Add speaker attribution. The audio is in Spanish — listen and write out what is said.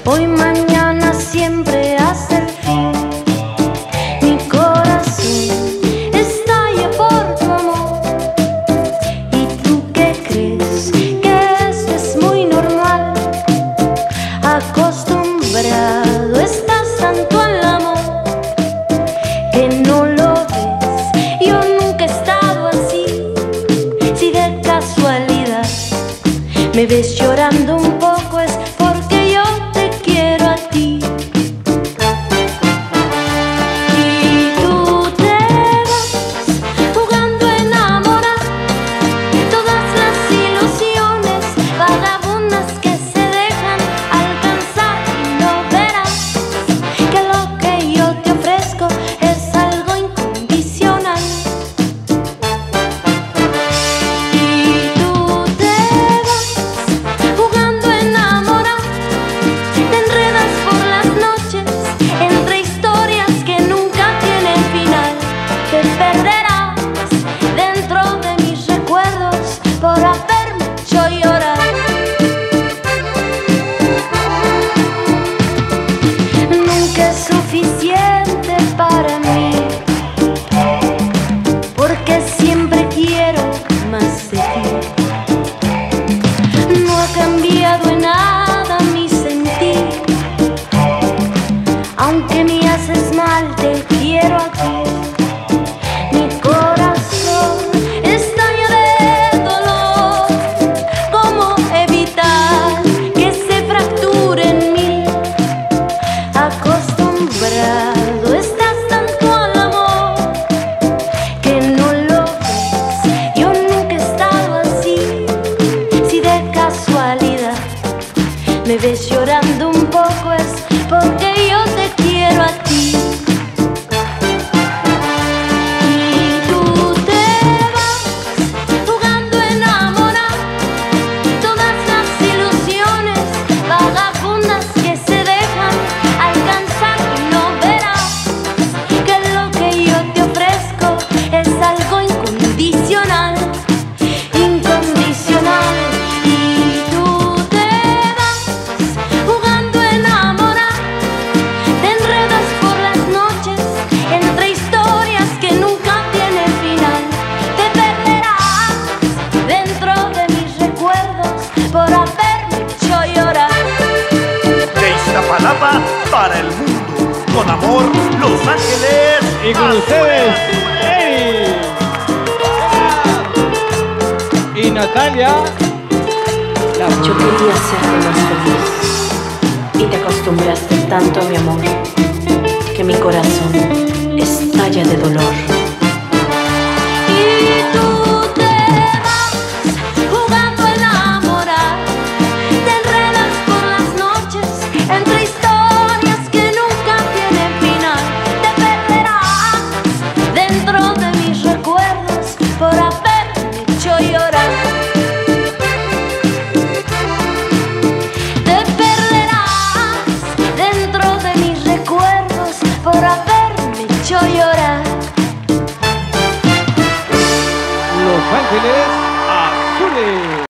Speaker 1: Hoy, mañana, siempre hasta el fin. Mi corazón estalla por tu amor. ¿Y tú qué crees? Que esto es muy normal. Acostumbrado estás tanto al amor que no lo ves. Yo nunca he estado así. Si de casualidad me ves llorando un poco, es porque yo te quiero a ti. Y tú te vas jugando a enamorar. Todas las ilusiones vagabundas que se dejan alcanzar, y no verás que lo que yo te ofrezco es algo incondicional. Y tú te vas jugando a enamorar. Te enredas por las noches entre historias que nunca tienen final. Te perderás dentro de mis recuerdos por haberme hecho llorar. Nunca es suficiente para mí, porque siempre quiero más de ti. No ha cambiado en nada mi sentir. Aunque me haces mal, te quiero aquí. Mi corazón estalla de dolor. ¿Cómo evitar que se fracture en mí? Acostumbrado estás tanto al amor que no lo ves. Yo nunca he estado así. Si de casualidad me ves llorando un poco, es porque yo te quiero a ti. Y tú te vas jugando a enamorar. Todas las ilusiones vagabundas que se dejan alcanzar, y no verás que lo que yo te ofrezco es algo incondicional. Incondicional. Y tú te vas jugando a enamorar. Te enredas por las noches entre historias que nunca tienen final. Te perderás dentro de mis recuerdos por haberme hecho llorar.
Speaker 2: De Iztapalapa para el mundo, con amor, Los Ángeles.
Speaker 3: Y con ustedes, Eri y Natalia.
Speaker 4: Yo quería hacerte más feliz y te acostumbraste tanto a mi amor que mi corazón estalla de dolor.
Speaker 1: Y tú te vas jugando a enamorar. Te enredas por las noches entre historias que nunca tienen final. Te perderás dentro de mis recuerdos por haberme hecho llorar. Te perderás dentro de mis recuerdos por haberme hecho llorar.
Speaker 3: Los Ángeles.